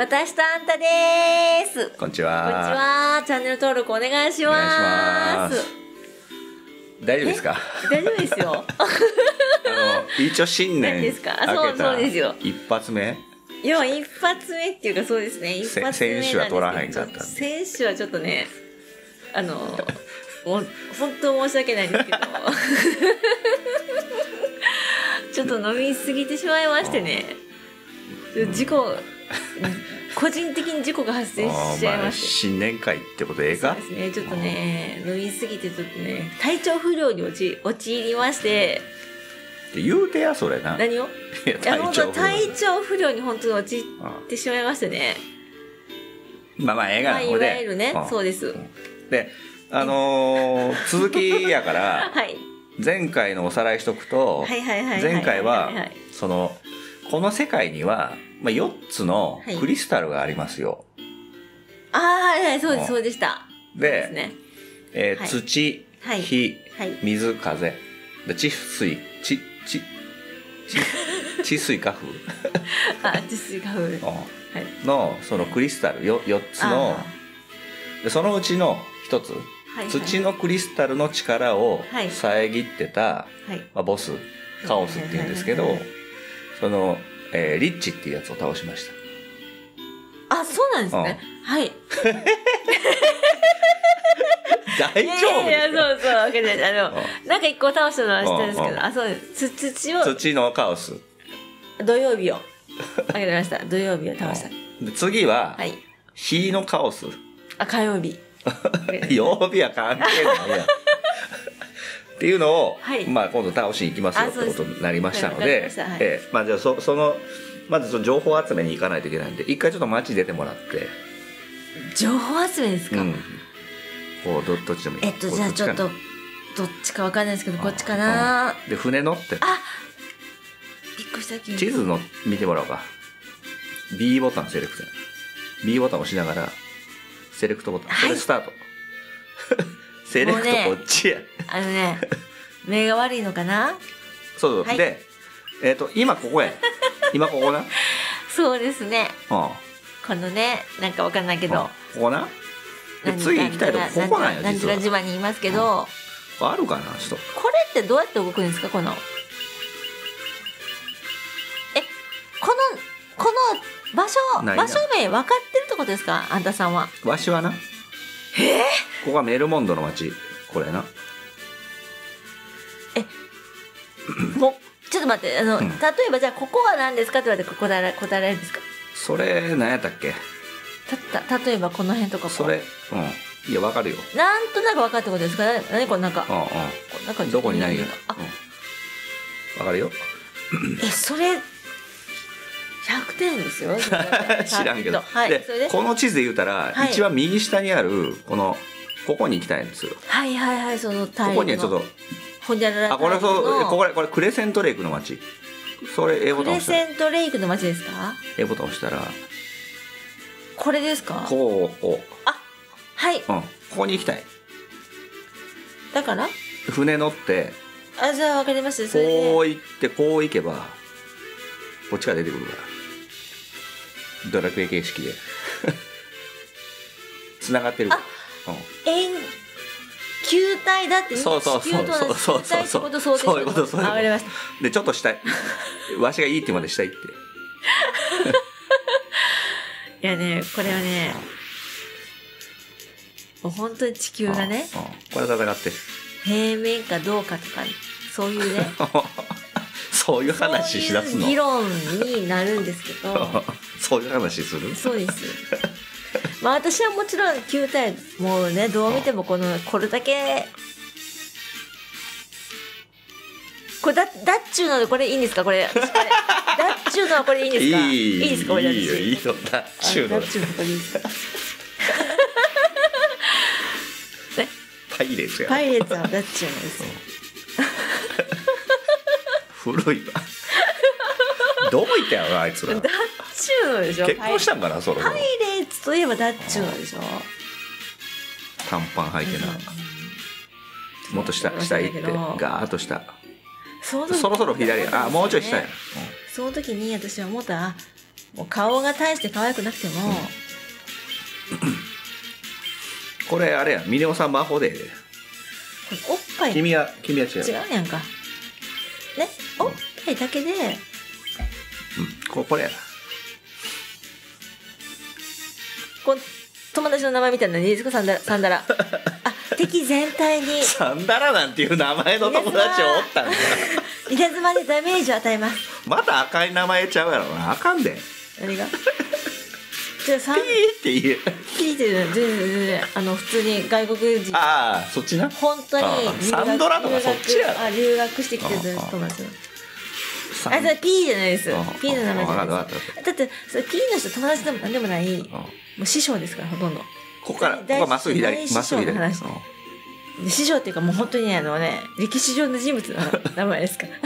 私とあんたです。 こんにちは。 こんにちは。チャンネル登録お願いします。 お願いします。大丈夫ですか？ 大丈夫ですよ。 一応新年ですか？ 明けたそうですよ。 一発目。 いや、一発目っていうか、そうですね。一発目なんですけど。 先週は取らへんかったんで。 先週はちょっとね、もう本当申し訳ないんですけど、ちょっと飲みすぎてしまいましてね。事故、個人的に事故が発生しちゃいまして。 新年会ってことええか？ そうですね。ちょっとね、飲みすぎてちょっとね、体調不良に陥りまして。 って言うてやそれな。 何を？いや本当体調不良に本当に陥ってしまいましてね。 まあええがな。 いわゆるね、そうです。 で、続きやから、 はい。 前回のおさらいしとくと、前回はそのこの世界には4つのクリスタルがありますよ。 ああ、はいはい、そうです、そうでした。 で、土、火、水、風、地水、地水火風地水火風のそのクリスタル4つの、でそのうちの1つ、土のクリスタルの力を遮ってたボス、カオスっていうんですけど、そのリッチっていうやつを倒しました。 あ、そうなんですね。はい。 大丈夫ですか？ いや、そうそう、わけで、なんか一個倒したのは知ってるんですけど、あ、そうです。 土のカオス。 土曜日を。あげました。土曜日を倒した。 で次は、火のカオス。 あ、火曜日。 曜日は関係ないやん。っていうのを、まあ今度倒しに行きますよってことになりましたので、まあじゃあまずその情報集めに行かないといけないんで、一回ちょっと街に出てもらって。 情報集めですか？ こうどっちでもいい。 じゃあちょっとどっちかわかんないですけど、こっちかな。 で船乗って。 あ、びっくりした。 地図の見てもらおうか。B ボタンセレクト。B ボタンを押しながらセレクトボタン。それスタート。セレクトこっちや。 目が悪いのかな。 そうで、今ここや。今ここな。 そうですね。このね、なんかわかんないけど。 ここな。次行きたいとここなんや。 何時ら島にいますけど。 あるかな、ちょっと。 これってどうやって動くんですか、この。この場所名分かってるってことですか、あんたさんは。 わしはな。ここがメルモンドの町、これな。 もうちょっと待って、例えばじゃあここは何ですかって言われて答えられるんですか。 それ何やったっけ。 例えばこの辺とか。 それいやわかるよ。 なんとなく分かったことですか。何これなんか。 どこに何が。わかるよ。 それ100点ですよ。 知らんけど。でこの地図で言うたら一番右下にあるここに行きたいんですよ。 はいはいはい、そのタイルの。 ここにはちょっと。これクレセントレイクの町。それ A ボタン押したら。 クレセントレイクの町ですか。 A ボタン押したらこれですか。 こう。 あ、はい。 ここに行きたい。 だから船乗って。 じゃあ分かりました。 こう行ってこう行けばこっちから出てくるから、ドラクエ形式でつながってるから。 球体だって。 そうそういうこと。 わかりました。 でちょっと下わしがいいってまで下行って。 いやね、これはね、もう本当に地球がね、 これ戦って平面かどうかとか、そういうねそういう話しだすの。 議論になるんですけど。 そういう話する。 そうです。まあ私はもちろん球体、もうね、どう見てもこれだけ。これだっちゅうので、これいいんですか、これ。だっちゅうのはこれいいんですか。いいですか、これ。 いいよ、いいよ、だっちゅうの。 だっちゅうのこれいいですか。 パイレーツや。 パイレーツはだっちゅうのですよ。 古いわ。どういったやろあいつら。 だっちゅうのでしょ。 結婚したんかな、それ。 パイレーツといえばだっちゅうのでしょ。 短パン履いてな。もっと下行ってガーッと下。そろそろ左や。もうちょい下や。 その時に私は思ったら、 もう顔が大して可愛くなくても、 これあれや、ミネオさん魔法でおっぱい君は違う違うやんかね、おっぱいだけで、 これやこ友達の名前みたいなのいいですか、サンダラあ、敵全体にサンダラなんていう名前の友達おったんか稲妻でダメージを与えます。 また赤い名前ちゃうやろな、あかんで。 何がじゃあピーって言う。 ピーって全然普通に外国人、 ああそっちな、 本当にサンドラとかそっちやろ。 留学してきてる友達のそれ P じゃないです。P の名前じゃないです。だってそれ P の人友達でも何でもない、もう師匠ですから、ほとんど。 ここからまっすぐ左、まっすぐ左。 師匠っていうかもう本当に歴史上の人物の名前ですから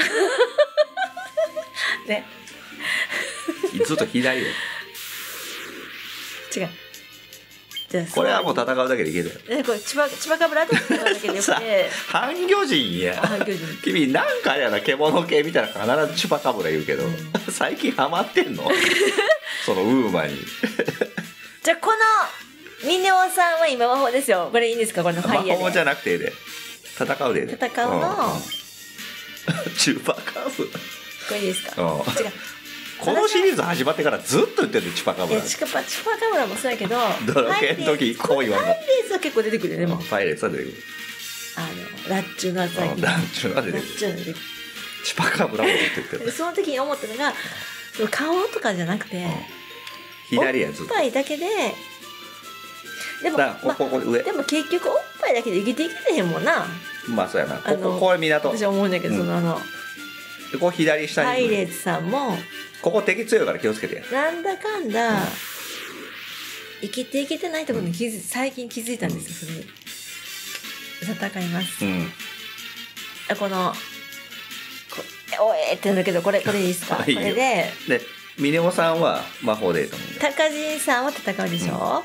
ね。 ずっと左よ。 違う。じゃあこれはもう戦うだけでいけるよ。 これ千葉かぶらと戦うだけでよくて半魚人や。君なんかあれやな、獣系みたいな必ずチュパカブラ言うけど、最近ハマってんのそのウーマにじゃあこのミネオさんは今魔法ですよ。これいいんですか、これのファイヤーで。 魔法じゃなくてで戦うで戦うの、 チュパカブラこれいいですか。違う、 このシリーズ始まってからずっと言ってるチュパカブラ。 チュパカブラもそうやけど、 ドラケンの時こう言われた。 パイレーツは結構出てくるよね。もうパイレーツは出てくる。 ラッチュのやつはラッチュのは出てくる。チュパカブラも出てくる。 その時に思ったのが、その顔とかじゃなくて、 左やずっと。 おっぱいだけで、でも上。 でも結局おっぱいだけで生きていけてへんもんな。 まあそうやな。これ港。 私は思うんだけど、 ここ左下に。 パイレーツさんも。 ここ敵強いから気をつけてや。 なんだかんだ、生きていけてないところに最近気づいたんですよ。それに戦います。このおえって言うんだけど、これいいですか。これでミネオさんは魔法でと思う。 高人さんは戦うでしょ、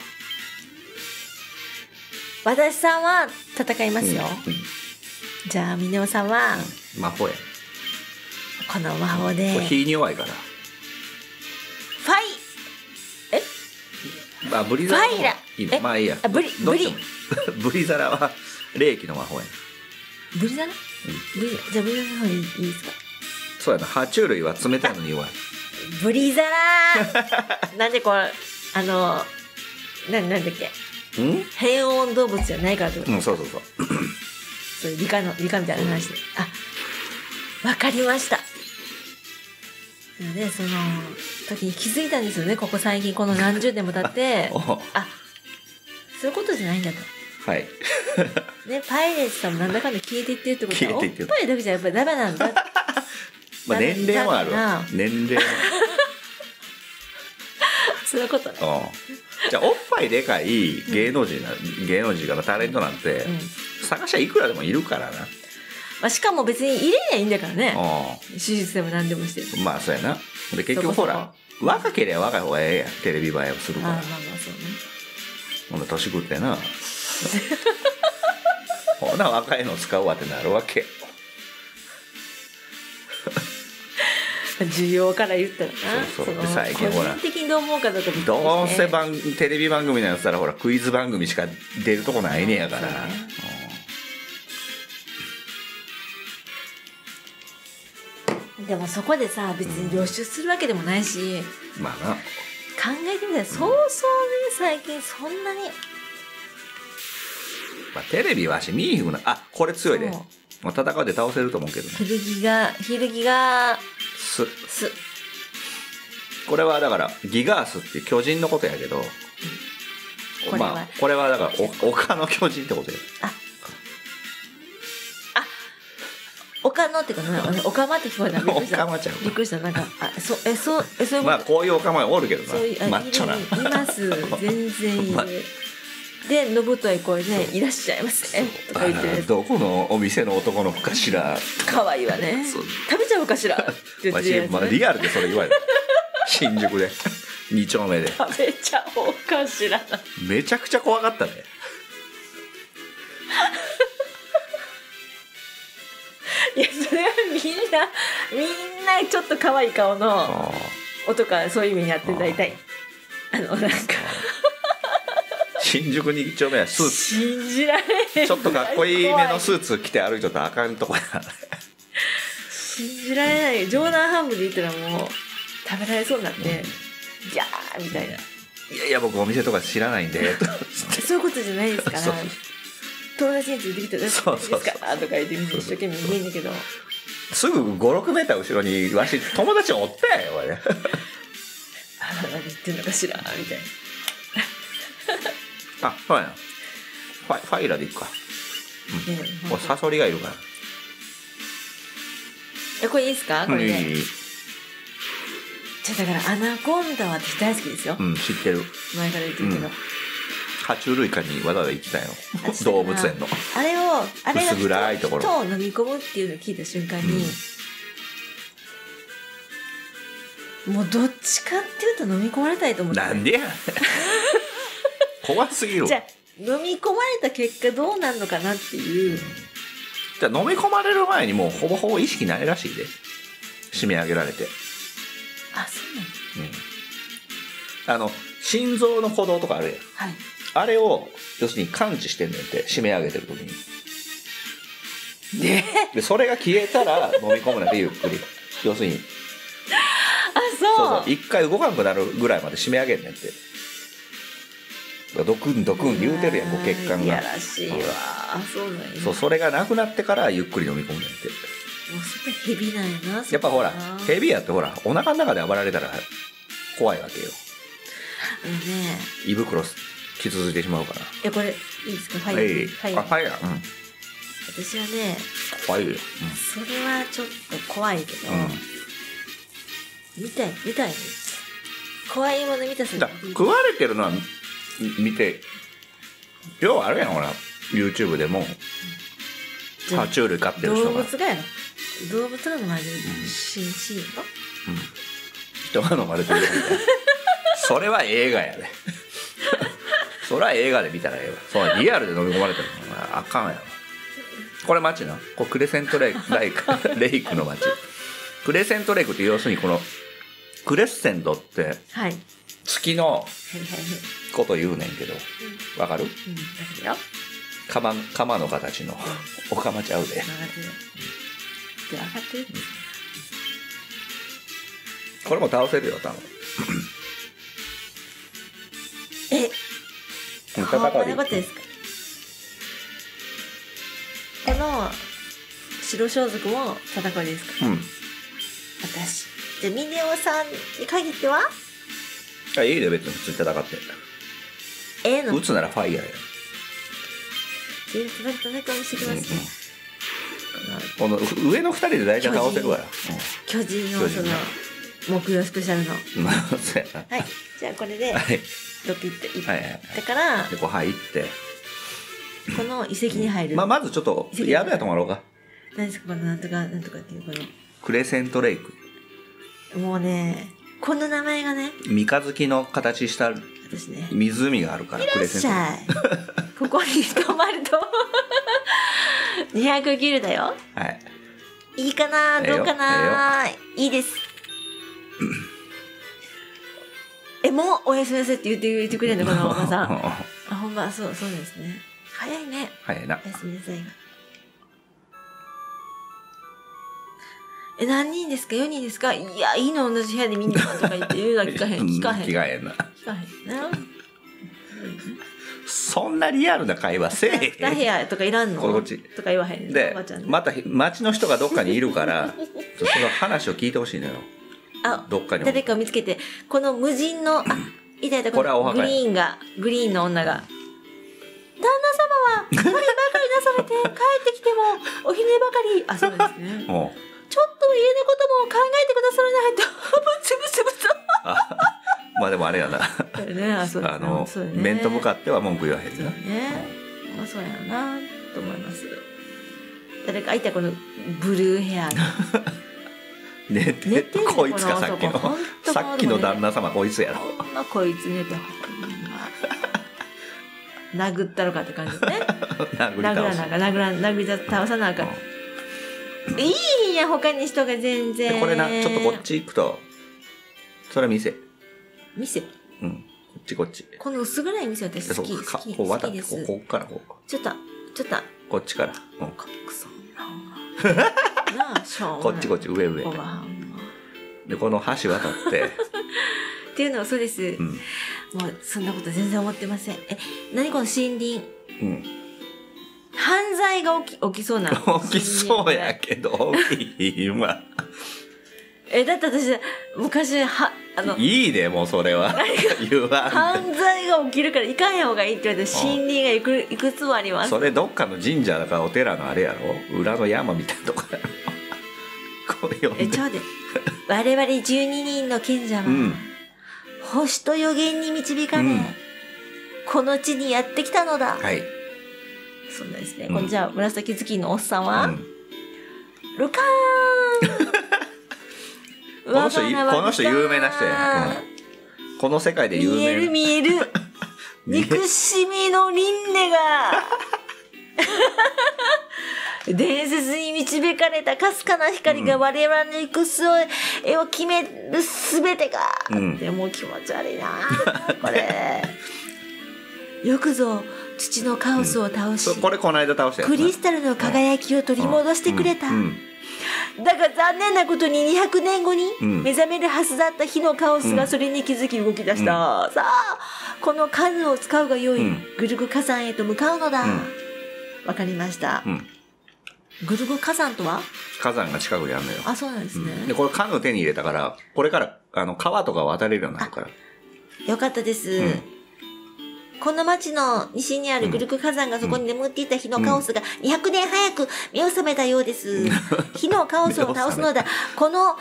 私さんは戦いますよ、じゃあミネオさんは魔法や。 この魔法で火に弱いからブリザラいいの、まあいいや。ブリザラは霊気の魔法や。 ブリザラ、じゃあブリザラの方がいいですか。 そうやな、爬虫類は冷たいのに弱い。 ブリザラなんでこれなんだっけ、変温動物じゃないからってこと。 そうそういう理科みたいな話で、わかりました。でその時に気づいたんですよね。ここ最近この何十年も経ってそういうことじゃないんだと。 はいね、パイレーツさんもなんだかんだ消えていってるってことは、おっぱいだけじゃやっぱりダメなんだまあ年齢もあるわ。年齢もそういうことね。 じゃあおっぱいでかい芸能人からタレントなんて、探しゃいくらでもいるからな。 しかも別に入れりゃいいんだからね。手術でも何でもしてる。 まあそうやな。で結局ほら若ければ若い方がええやん、テレビ映えをするから。まあそうね。 ほんな年食ってなほな若いの使うわってなるわけ。 需要から言ったらな。 最近ほら個人的にどう思うかだと思って、 どうせテレビ番組のやつたらほらクイズ番組しか出るとこないねやから。 でもそこでさ、別に露出するわけでもないし、 まあな、 考えてみたらそうそうね、最近そんなに、 テレビはし見えへんくな。これ強いで、戦うで倒せると思うけどね。 ヒルギガスこれはだからギガースっていう巨人のことやけど、これはだから丘の巨人ってことや。 岡野っていうかな、オカマって聞こえた。びっくりした。びっくりした。なんかそういうこと。 まあこういうオカマおるけどな、マッチョな。 います。全然いる。でのぶとい声で「いらっしゃいませ」とか言って、 どこのお店の男の子かしら。 可愛いわね。食べちゃうかしらって言ってるやつね。 リアルでそれ言われる。新宿で2丁目で食べちゃおうかしら。 めちゃくちゃ怖かったね。いやそれはみんなちょっと可愛い顔のとかそういう意味にやって大体なんか新宿2丁目はスーツ信じられへん、 ちょっとかっこいいめのスーツ着て歩いとったらあかんとこや信じられない。冗談半分で言ったらもう食べられそうになって、ギャーみたいな。 いやいや僕お店とか知らないんでそういうことじゃないですから。 そう友達についてきたらですかとか言って一生懸命言えんだけど、 すぐ5、6メーター後ろにわし友達おったやよ俺何言ってんのかしらみたいな。あ、そうやな。ファイラでいくか。うん。これサソリがいるから。 これいいですかこれで。 いい。 だからアナコンダは私大好きですよ。 うん、知ってる。 前から言ってるけど。 爬虫類館にわざわざ行ってたよ。動物園の。 あれが薄暗いところ。 人を飲み込むっていうのを聞いた瞬間に、もうどっちかっていうと飲み込まれたいと思って。 なんでや怖すぎる。 じゃあ飲み込まれた結果どうなるのかなっていう。 じゃあ飲み込まれる前にもうほぼほぼ意識ないらしいで。締め上げられて。 あ、そうなの。心臓の鼓動とかあるやん。 はい。 あれを要するに感知してんねんって締め上げてる時に。でそれが消えたら飲み込むなってゆっくり。要するに。 あ、そう。 一回動かなくなるぐらいまで締め上げんねんって。ドクンドクン言うてるやん、こう血管が。 いやらしいわ。そうなんや。 そう、それがなくなってからゆっくり飲み込むねんって。 もうそれヘビなんやな。 やっぱほらヘビやってほらお腹の中で暴られたら怖いわけよ。胃袋傷ついてしまうから。 いやこれいいですか。ファイヤー。 ファイヤー。 私はね。 怖いよ。 それはちょっと怖いけど。見たい怖いもの見たさ。 食われてるのは見て。要はあるやんほら YouTube でも爬虫類飼ってる人が。 動物がやろ。動物が飲まれるシーンと。 人が飲まれてる。それは映画やで。それは映画で見たらええわ。そうリアルで飲み込まれてるのはあかんやろ。これ街な。これクレセントレイクの街。クレセントレイクって要するにこのクレッセントって月のこと言うねんけど、わかる？釜の形のお釜ちゃうで。これも倒せるよ多分。 こんなことですか。この白装束も戦いですか。私じゃあミネオさんに限っては。 いいで別に普通に戦って。 の撃つならファイヤーや。 戦いもしてきますね。 この上の2人で大体倒せるから。 巨人のその木曜スペシャルの。はい。じゃあこれでドキッといってからでこう入ってこの遺跡に入る。 まずちょっと宿や泊まろうか。 何ですかこのなんとかっていうこのクレセントレイク。 もうねこの名前がね。 三日月の形した湖があるから。 クレセントレイク。ここに泊まると200ギルだよ。 はい。 いいかなどうかな。いいです。もうおやすみなさいって言ってくれるのこのおばさん。あ、ほんまそうですね。早いね。 早いな。 おやすみなさいが。何人ですか4人ですか。いやいいの同じ部屋でみんなとか言って言うのは聞かへんな。そんなリアルな会話せえへん。 2部屋とかいらんのこっちとか言わへんでまた街の人がどっかにいるからその話を聞いてほしいのよ。どっかに誰かを見つけてこの無人のいたこのグリーンの女が旦那様は旅ばかりなされて帰ってきてもおひねばかり。あ、そうですね。ちょっと家のことも考えてくださらないとブツブツまあでもあれやな。面と向かっては文句言わへんな。 まあそうやなと思います。誰かいたこのブルーヘアの寝てこいつかさっきの旦那様こいつやろ。 ほんまこいつ寝てほんま殴ったろかって感じですね。殴り倒さなあかん。いいや他に人が全然。 これなちょっとこっち行くとそれは店。 店。 うん。こっちこっち。 この薄暗い店私好き。好き。 こう渡って、 好きです。 こっからこう。 ちょっと。 こっちから。 うん。くそなあ、しょうもない。 こっちこっち、上上。で、この橋渡って。 っていうのはそうです。うん。もう、そんなこと全然思ってません。何この森林。うん。犯罪が起きそうな。 起きそうやけど、起き今。 だって私、昔、 いいで、もうそれは。 言わん。犯罪が起きるから行かん方がいいって言われて、森林がいくつもあります。 それどっかの神社だからお寺のあれやろ、裏の山みたいなとこやろ。これ読んで。 ちょうど。我々12人の賢者は、星と予言に導かれ、この地にやってきたのだ。 はい。 そうですね。じゃあ、紫頭巾のおっさんは、ルカーンこの人有名な人や。この世界で有名な。 見える。憎しみの輪廻が。伝説に導かれたかすかな光が我々の行く末を決めるすべてが。でも気持ち悪いなこれ。よくぞ土のカオスを倒し、 これこの間倒したやつ。 クリスタルの輝きを取り戻してくれた。だが残念なことに200年後に目覚めるはずだった火のカオスがそれに気づき動き出した。さあ、この数を使うがよい、グルグ火山へと向かうのだ。わかりました。グルグ火山とは火山が近くにあるのよ。 あ、そうなんですね。 で、これカヌー手に入れたから、これから川とか渡れるようになるから。 よかったです。この町の西にあるグルク火山がそこに眠っていた火のカオスが200年早く目を覚めたようです。火のカオスを倒すのだ。この、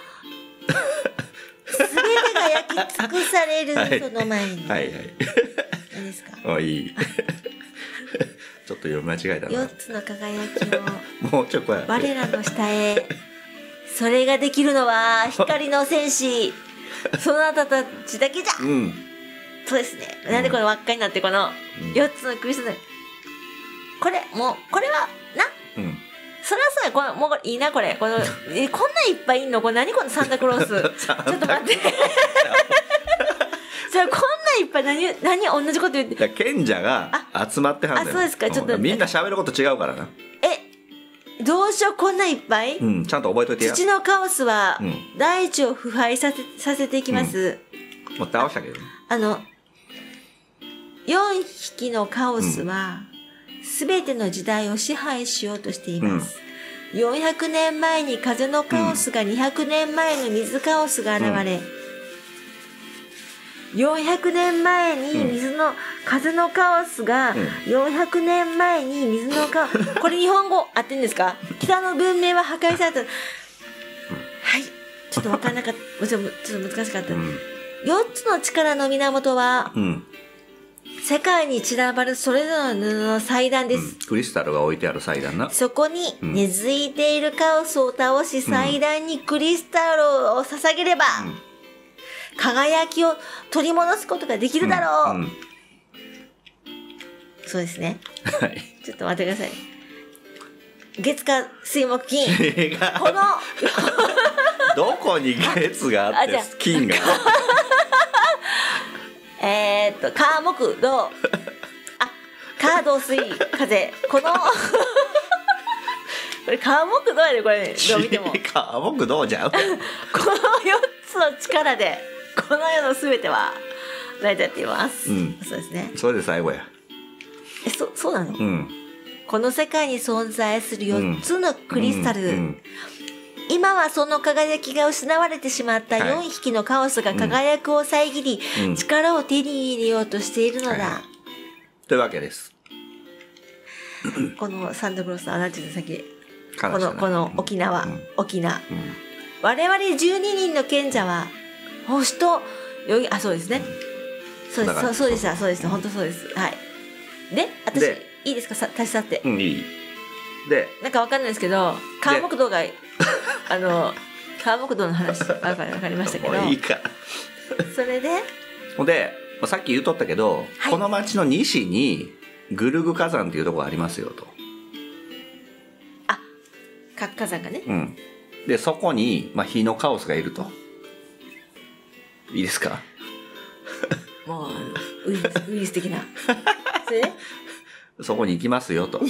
すべてが焼き尽くされるその前に。 はいはい。 何ですか？ いい。ちょっと読み間違えたな。 4つの輝きを、 もうちょっと我らの下へ。それができるのは光の戦士、そなたたちだけじゃ。そうですね。なんでこの輪っかになってこの4つのクリスタル。これは、な。そりゃそうや、もういいな、これ。こんないっぱいいんの？何このサンタクロース。ちょっと待って。こんないっぱい何同じこと言って。 賢者が集まってはんだよ。 そうですか、ちょっと。 みんな喋ること違うからな。 どうしよう、こんないっぱい？ ちゃんと覚えといてや。 土のカオスは、大地を腐敗させていきます。 もう倒したけどね。 4匹のカオスは、すべての時代を支配しようとしています。400年前に風のカオスが200年前の水カオスが現れ、400年前に風のカオスが、400年前に水のカオス、これ日本語合ってんですか？北の文明は破壊された。はい。ちょっとわからなかった。ちょっと難しかった。4つの力の源は、世界に散らばるそれぞれの布の祭壇です。 クリスタルが置いてある祭壇な。 そこに根付いているカオスを倒し、祭壇にクリスタルを捧げれば、輝きを取り戻すことができるだろう。そうですね。 はい。 ちょっと待ってください。月火水木金。このどこに月があって金が。 火木土。火土水風。このこれ火木土やで、これ、どう見ても。 火木土じゃん。この 4つの力でこの世のすべては成り立っています。そうですね。 それで最後や。 そうなの？この世界に存在する4つのクリスタル。今はその輝きが失われてしまった4匹のカオスが輝くを遮り、力を手に入れようとしているのだ。 というわけです。 このサンタクロースのアナチの先、この沖縄。我々12人の賢者は、星と、そうですね。そうです。本当そうです。はい。で、私、いいですか、立ち去って。 いい。で、 なんかわかんないですけど、川木道が、川木道の話、わかりましたけど。 いいか。 それでさっき言うとったけど、この町の西に、グルグ火山っていうところがありますよと。 火山がね。 で、そこに、火のカオスがいると。 いいですか？ もうウイルス的な。それでそこに行きますよと。 行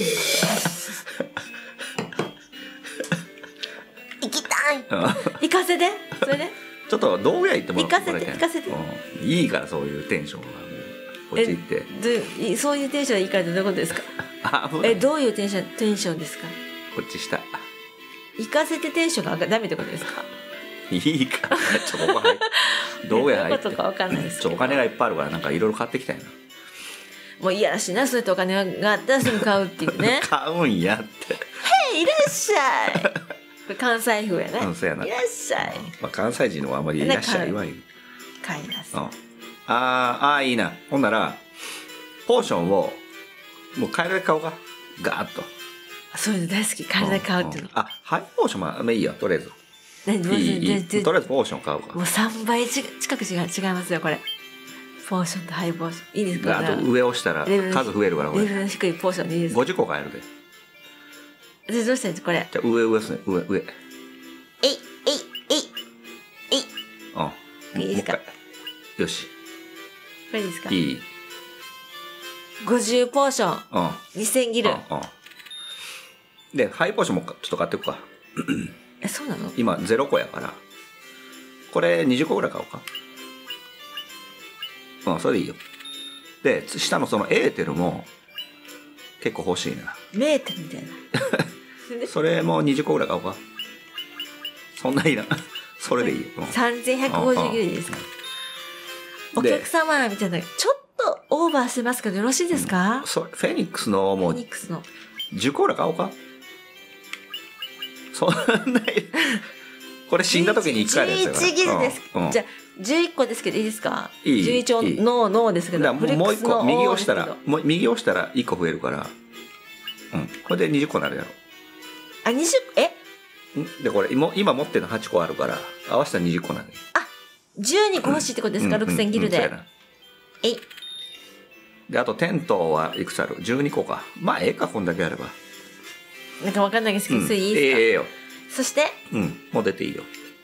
きたい。行かせて。それでちょっと道具屋行ってもらって。 行かせて。 いいからそういうテンションはもうこっち行って。 そういうテンションいいからってどういうことですか？どういうテンションですか？ こっち下。 行かせてテンションがダメってことですか？ いいからここ入って道具屋入って。 どういうことか分かんないですけど。 お金がいっぱいあるからなんかいろいろ買ってきたいな。 もういやらしいな、そうやってお金があったらすぐ買うっていうね。 買うんやって。 へい、いらっしゃい。これ関西風やね。 そうやな。 いらっしゃい。 関西人のあんまりいらっしゃいわゆる。 買います。 いいな。ほんならポーションをもう買えるだけ買おうか。ガーッと。 そういうの大好き。買えるだけ買うっていうの。 ハイポーションもいいよとりあえず。いいとりあえずポーション買おうか。 もう3倍近く違いますよこれ。ポーションとハイポーションいいですか？ あと上押したら数増えるからこれ。 レベルの低いポーションでいいですか？ 50個買えるで。 どうしたんですこれ？ じゃ上ですね上。 いいですか？ よし。 これいいですか？ いい。 50ポーション。2000ギル。 でハイポーションもちょっと買っていくか。 そうなの？ 今0個やからこれ20個ぐらい買おうか。それでいいよ。で下のそのエーテルも結構欲しいな。 メーテルみたいな。 それも20個ぐらい買おうか。そんないいな。それでいいよ。 3150ギルですか？お客様みたいなちょっとオーバーしてますけどよろしいですか？ フェニックスのもう10個ぐらい買おうか。そんなこれ死んだ時に1回ですよ。 11ギルです。じゃあ11個ですけどいいですか？11ノーですけど。 もう1個右押したら1個増えるから。これで20個になるやろ。 20 でこれ今持ってるの8個あるから合わせたら20個なの。 12個欲しいってことですか？6000ギルで。 であとテントはいくつある？12個か。まあええかこんだけあれば。 なんかわかんないですけど、それいいですか？ ええよ。 そしてもう出ていいよ。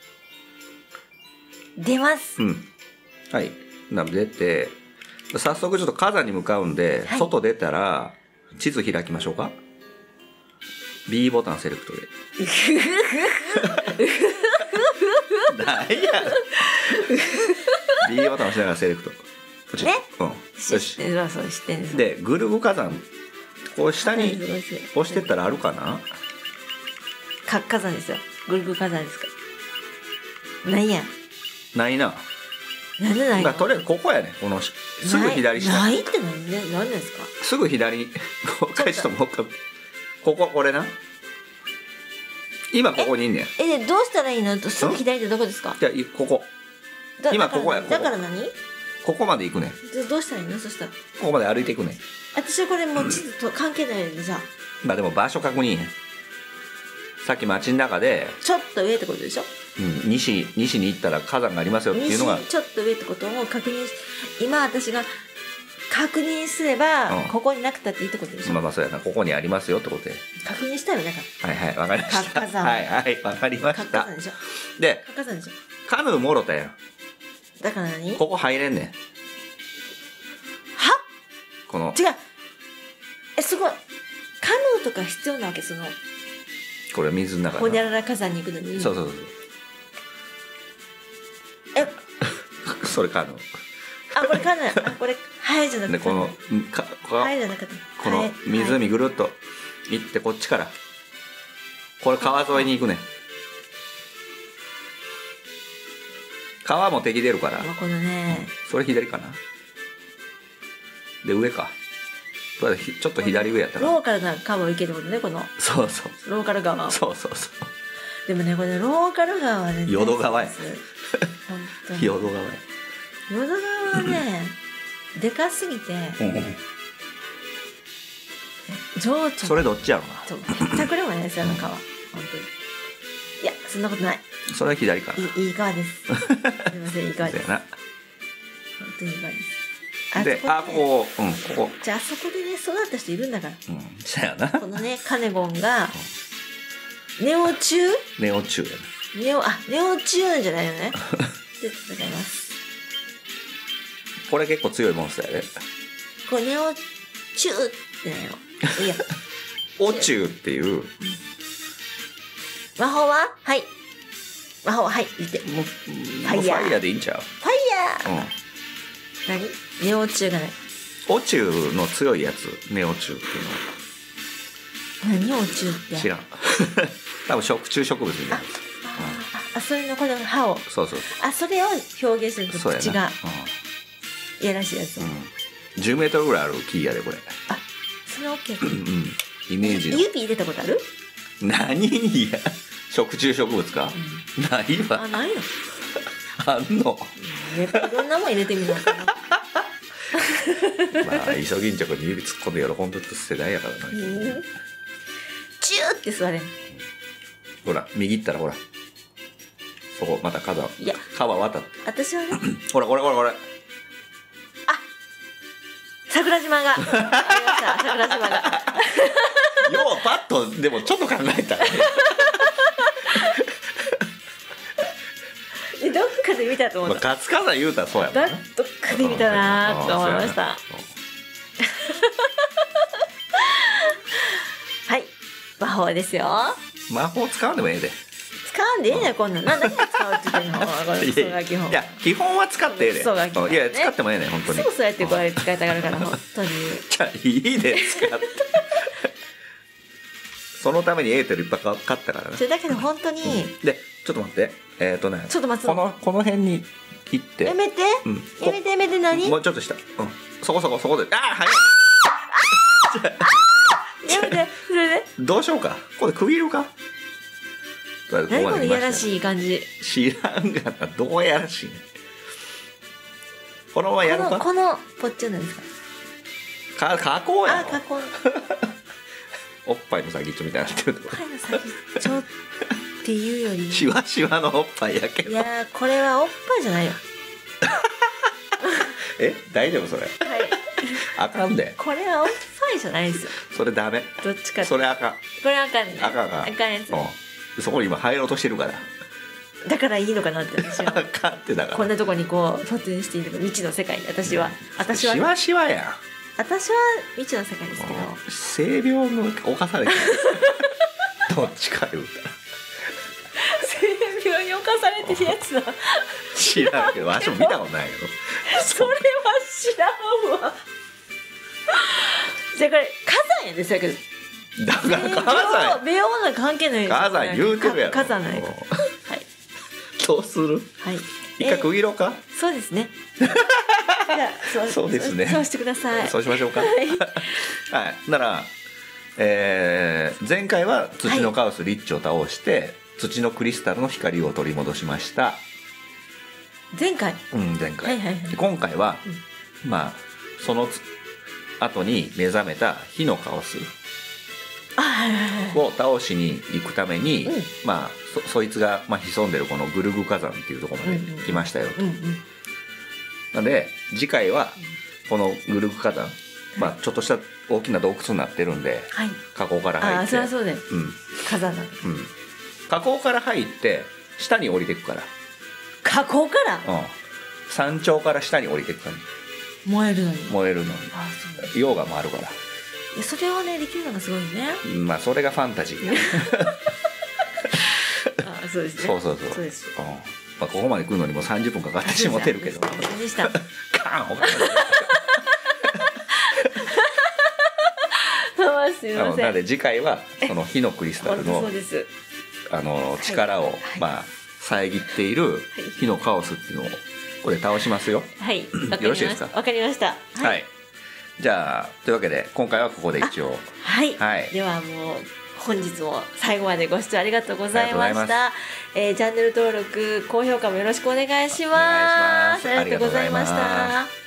出ます。 はい。出て早速ちょっと火山に向かうんで、外出たら地図開きましょうか。B ボタンセレクトで。何や。B ボタン押しながらセレクト。 ね。 よし。 そう知ってんです。 でグルグ火山こう下に押してったらあるかな。 火山ですよ。グルグ火山ですか。なんや。 ないな。 なんでないの？ とりあえずここやね。このすぐ左下。 ないって何ですか？ すぐ左。ちょっともう一回。これな。今ここにいんねん。 どうしたらいいの？すぐ左ってどこですか？ じゃここ。今ここや。 だから何？ ここまで行くね。 どうしたらいいの？そしたら。 ここまで歩いていくね。 私はこれもう地図と関係ないでさ。 まあでも場所確認や。さっき街の中で。 ちょっと上ってことでしょ？ 西に行ったら火山がありますよっていうのが。 ちょっと上ってことを確認今私が確認すれば、ここになくたっていいってことでしょ？ まあそうやな。ここにありますよってことで。 確認したよ。なんか。 はいわかりました。 火山。 はいわかりました。 火山でしょ？ で、 火山でしょ？ カヌーもろたやん。 だから何？ ここ入れんねん。 は？ この。 違う。すごい。カヌーとか必要なわけその。 これ水の中。 ホニャララ火山に行くのに。 そう。それカヌー。 これカヌー。これハエじゃなくて。 でこのハエじゃなくて。 この湖ぐるっと行ってこっちからこれ川沿いに行くね。川も敵出るから。 このね。 それ左かな。で上か。ちょっと左上やったかな。 ローカルな川を行けることねこの。 そう。 ローカル川。 そう。 でもねこれローカル川はね。 淀川や。 本当に。 淀川や。 淀川はね、でかすぎて、情緒。 それどっちやろな。 へったくれもないですよ、あの川。本当に。いや、そんなことない。 それは左かな。 いい川です。すみません、いい川です。本当にいい川です。 で、ここ。 じゃあ、あそこでね、育った人いるんだから。 そうやな。 このね、カネゴンが、ネオチューンじゃないよね。で、戦います。 これ結構強いモンスターやで。 これネオチューってなよ。いや。 オチューっていう。 魔法ははい。魔法はい言って。 もうファイヤーでいいんちゃう？ ファイヤー。何？ネオチューがない。 オチューの強いやつ、ネオチューっていうのは。何オチューって？ 知らん。多分食虫植物みたいな。 あ、それのこの歯を。 そう。 あ、それを表現すると口が。いやらしいやつ。 10メートルぐらいある木やでこれ。 あ、それオッケー。 イメージ。 指入れたことある？ 何にや？食虫植物か？ないわ。 あ、ないの？ あんの？ いろんなもん入れてみようかな。 まあイソギンチャクに指突っ込んで喜んでた世代やからな。 チューって座れ。 ほら右行ったらほら。そこまた川渡って。 私はね。 ほら。あ、 桜島が。ありました桜島が。 ようパッとでもちょっと考えた。 どっかで見たと思った。 活火山言うたらそうやもんね。 どっかで見たなと思いました。はい、魔法ですよ。 魔法使うんでもええで。 使うんでええねこんなん。何が使うって言ってんの？ いや基本は使ってええで。いや使ってもええね本当に。 そうやってこれ使いたがるから本当に。 じゃあいいで使って。そのためにエーテルいっぱい買ったからね。 だけど本当に。 でちょっと待って。ちょっと待って。この辺に切って。 やめて。やめて何？ もうちょっとした。そこで。ああ早い。 やめてそれで。 どうしようか。これ区切るか。 何このいやらしい感じ。 知らんがな。どうやらしいね。このままやるか。 このぽっちゃなんですか。 加工やろ。 加工。 おっぱいの先っちょみたいになってる。 おっぱいの先っちょっていうより。 シワシワのおっぱいやけど。 いやこれはおっぱいじゃないよ。 大丈夫それ。はい。あかんで。 これはおっぱいじゃないですよ。 それダメ。 どっちか。 それあかん。 これあかんね。 あかんやつ。 そこに今入ろうとしてるから。 だからいいのかなって私は。 あかんってだから。 こんなとこにこう突入している未知の世界に私は。 シワシワやん。 私は未知の世界ですけど。 性病の侵されてる。どっちか言うたら。 性病に侵されてるやつは知らんけど、私も見たことないけど。 それは知らんわ。じゃあこれ火山やですよけど。 だから火山。 美容な関係ないです。 火山言うてるやろ。 火山ない。はい。 どうする？はい。一回区切ろうか。 そうですね。 そうですね。 そうしてください。 そうしましょうか。はい。なら、前回は土のカオスリッチを倒して土のクリスタルの光を取り戻しました。 前回。 前回。今回はまあその後に目覚めた火のカオスを倒しに行くために、まあそいつが潜んでるこのグルグ火山っていうところまで来ましたよと。なので次回はこのグルグ火山、ちょっとした大きな洞窟になってるんで、火口から入って、 そりゃそうね。火山なんで。 火口から入って下に降りていくから。 火口から？ 山頂から下に降りていくから。 燃えるのに。 溶岩もあるから。 それをねできるのがすごいね。 それがファンタジー。 そうですね。 そうです。ここまで来るのにもう30分かかってしもてるけど。 でした。すみません。 なので次回はその火のクリスタルの力を遮っている火のカオスっていうのをこれ倒しますよ。はい。よろしいですか？ わかりました。 はい。じゃあというわけで今回はここで一応。 はい。ではもう本日も最後までご視聴ありがとうございました。チャンネル登録高評価もよろしくお願いします。ありがとうございました。